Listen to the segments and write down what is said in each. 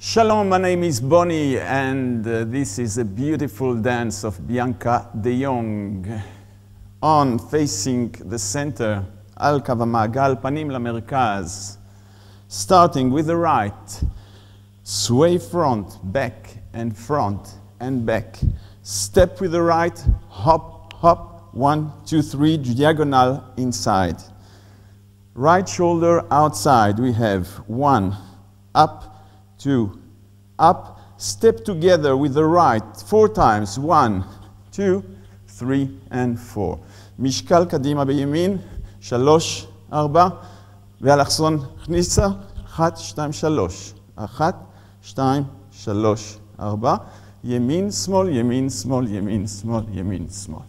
Shalom, my name is Bonnie, and this is a beautiful dance of Bianca de Jong. On, facing the center, על קו המעגל, פנים למרכז. Starting with the right, sway front, back, and back. Step with the right, hop, hop, 1, 2, 3, diagonal inside. Right shoulder outside, we have 1, up, 2, up, step together with the right 4 times, 1, 2, 3, and 4. משקל קדימה בימין, 3, 4, ואלכסון כניסה, 1, 2, 3. 1, 2, 3, 4. ימין, שמאל, ימין, שמאל, ימין, שמאל, ימין, שמאל.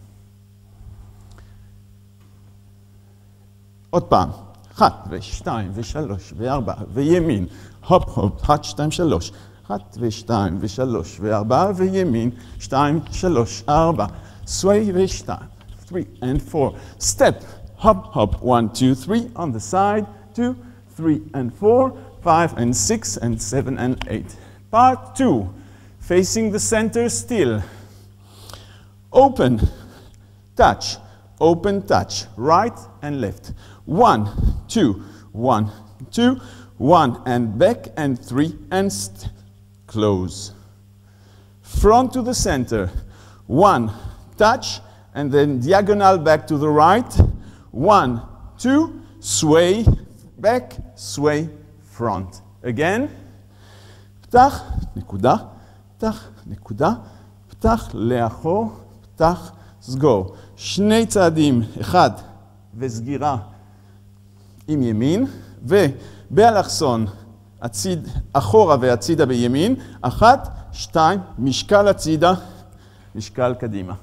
עוד פעם. 1 ו2 ו3 ו4 וימין, הופ הופ, 1, 2, 3, 1 ו2 ו3 ו4 וימין, 2, 3, 4, sway ו2, 3 and 4, step, hop hop, 1, 2, 3 on the side, 2, 3 and 4, 5 and 6 and 7 and 8. Part 2, facing the center still. Open, touch, right and left. 1, 2, 1, 2, 1 and back and 3 and close. Front to the center. 1, touch and then diagonal back to the right. 1, 2, sway back, sway front. Again. פתח, נקודה, פתח, נקודה, פתח לאחור, פתח, סגור. 2 צעדים, 1 וסגירה. עם ימין, ובאלכסון הציד אחורה והצידה בימין, 1, 2, משקל הצידה, משקל קדימה.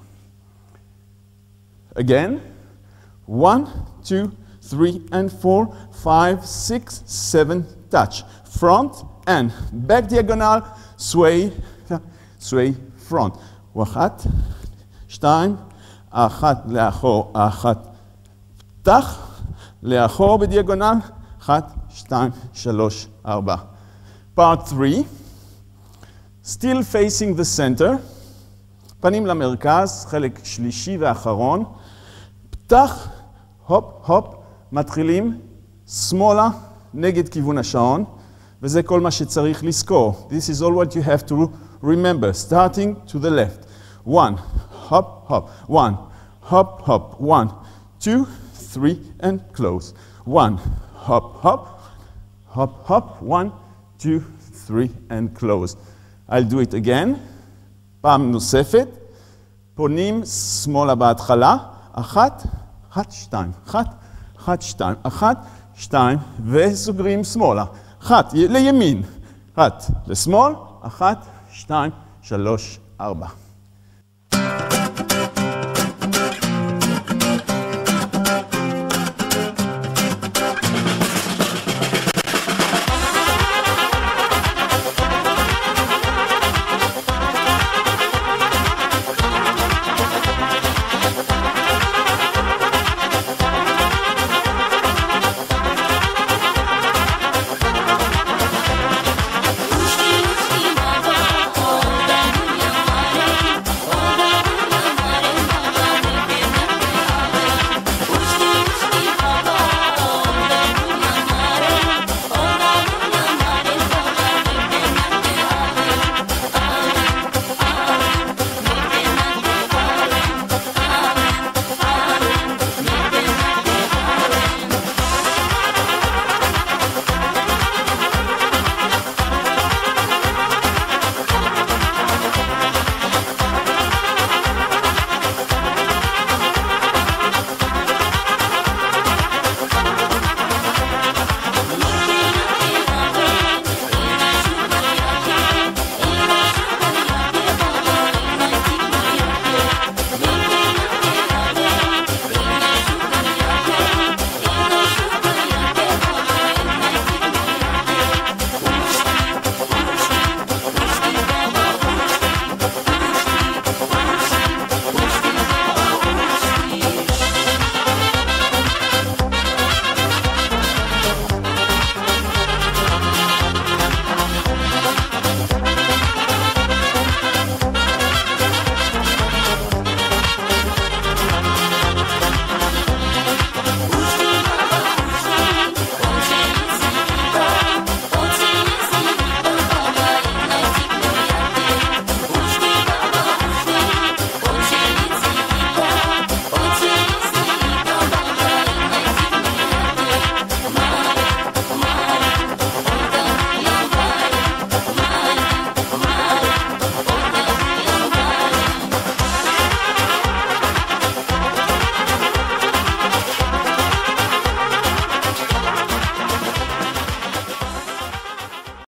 Again, 1, 2, 3 and 4, 5, 6, 7, touch. Front and back diagonal, sway, sway front. 1, 2, 1 לאחור, 1, פתח, לאחור בדיאגונל, 1, 2, 3, 4. Part 3, still facing the center, פנים למרכז, חלק שלישי ואחרון, פתח, הופ, הופ, מתחילים, שמאלה, נגד כיוון השעון, וזה כל מה שצריך לזכור. This is all what you have to remember, starting to the left. 1, hop, hop, 1, hop, hop, 1, 2, 3 and close. 1, hop, hop, hop, hop, 1, 2, 3 and close. I'll do it again. פעם נוספת. פונים שמאלה בהתחלה. 1, 1, 2, 1, 1, 2, 1, 2, וסוגרים שמאלה. 1 לימין, 1 לשמאל, 1, 2, 3, 4.